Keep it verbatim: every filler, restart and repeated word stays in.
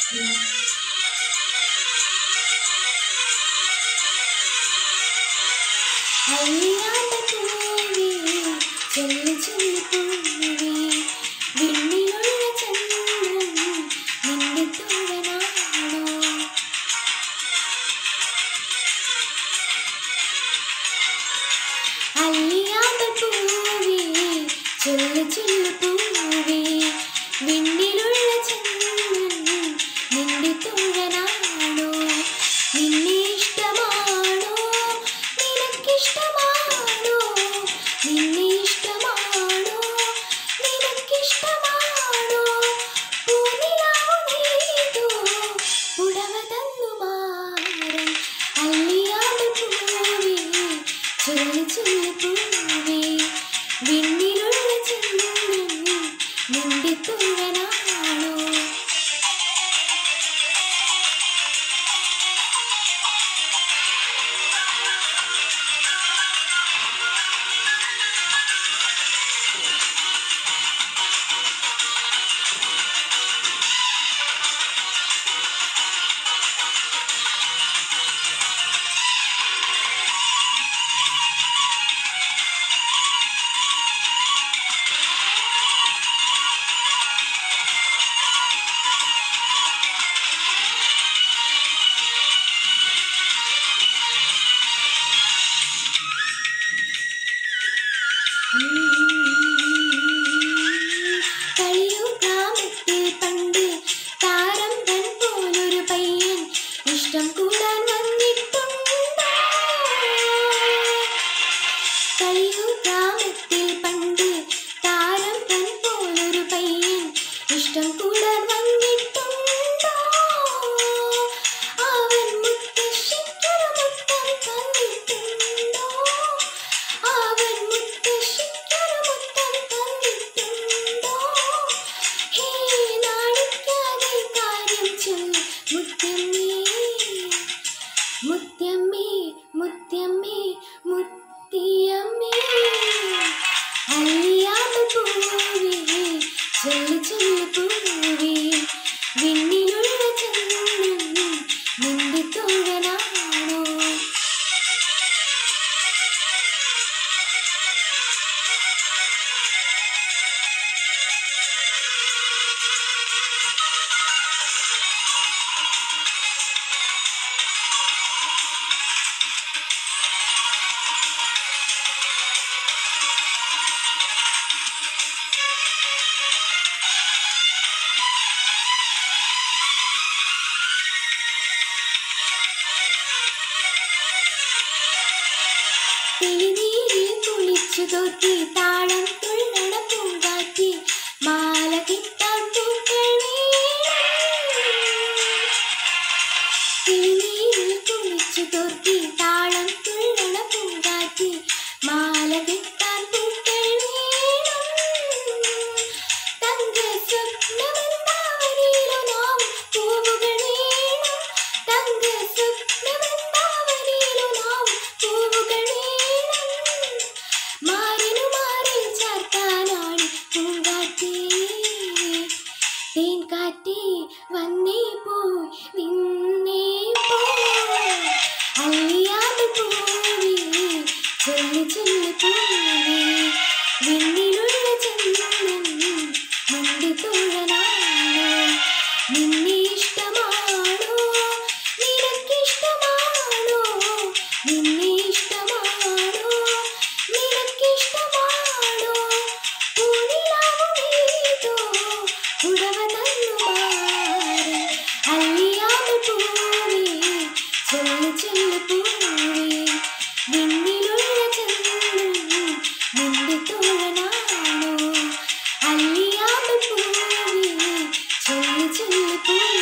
അല്ലിയാമ്പൽ പൂവേ ചെല്ലു ചെല്ലു പൂവേ വിണ്ണിലുള്ള ചന്ദ്രൻ നിന്റെ തോഴനാണോ അല്ലിയാമ്പൽ പൂവേ ചെല്ലു ചെല്ലു പൂവേ വിണ്ണിലുള്ള ചന്ദ്രൻ നിന്റെ തോഴനാണോ നിന്നെ ഇഷ്ടമാണോ നിനക്കിഷ്ടമാണോ നിന്നെ ഇഷ്ടമാണോ നിനക്കിഷ്ടമാണോ പൂനിലാവു നീതോ പുടവ തന്നു മാറൻ അല്ലിയാമ്പൽ പൂവേ ചൊല്ലു ചൊല്ലു പൂവേ വിണ്ണിലുള്ള ചന്ദ്രൻ നിന്റെ തോഴനാണോ കളിയു ഗ്രാമത്തിൽ പണ്ട് താരമ്പൻ പോലൊരു പയ്യൻ ഇഷ്ടം കൂടാൻ വന്നിട്ടുണ്ടോ കളിയു ഗ്രാമത്തിൽ പണ്ട് താരമ്പൻ പോലൊരു പയ്യൻ ഇഷ്ടം കൂടാൻ വന്നിട്ടുണ്ടോ അവൻ മുത്തശ്ശിക്കൊരു മുത്തം തന്നിട്ടുണ്ടോ അവൻ മുത്തശ്ശിക്കൊരു മുത്തം തന്നിട്ടുണ്ടോ ഹേ നാണിക്കാതെ കാര്യം ചൊല്ല് മുത്തമ്മേ മുത്തമ്മേ മുത്തമ്മേ മുത്തിയമ്മേ അല്ലിയാമ്പൽ പൂവേ ചൊല്ലു ചൊല്ലു പൂവേ വിണ്ണിലുള്ള ചന്ദ്രൻ നിന്റെ തോഴനാണോ തെളിനീരിൽ കുളിച്ചു തോറ്റി താളം തുള്ളണ പൂങ്കാറ്റി മാല കിട്ടാൻ പൂക്കൾ തെളിനീരിൽ കുളിച്ചു തോറ്റി താളം തുള്ളണ പൂങ്കാറ്റി മാല കിട്ടാൻ പൂക്കൾ വേണം തങ്ക സ്വപ്നമെന്താവനിലോ നാം പൂവുകൾ വേണം തങ്ക സ്വപ്നമെന്താവനിലോ നാം പൂവുകൾ മാറിനു മാറിൽ ചാർത്താനാണ് പൂങ്കാറ്റേ തേൻകാറ്റേ വന്നേ പോയി നിന്നേ പോയി അല്ലിയാമ്പൽ പൂവേ ചൊല്ലു ചൊല്ലു പൂവേ വിണ്ണിലുള്ള ചന്ദ്രൻ നിന്റെ തോഴനാണോ നിന്നെ ഇഷ്ടമാണോ നിനക്കിഷ്ടമാണോ നിന്നെ ഇഷ്ടമാണോ നിനക്കിഷ്ടമാണോ പൂനിലാവു നീതോ പുടവ തന്നു മാറൻ അല്ലിയാമ്പൽ പൂവേ ചൊല്ലു ചൊല്ലു പൂവേ വിണ്ണിലുള്ള ചന്ദ്രൻ നിന്റെ തോഴനാണോ അല്ലിയാമ്പൽ പൂവേ ചൊല്ലു ചൊല്ലു പൂവേ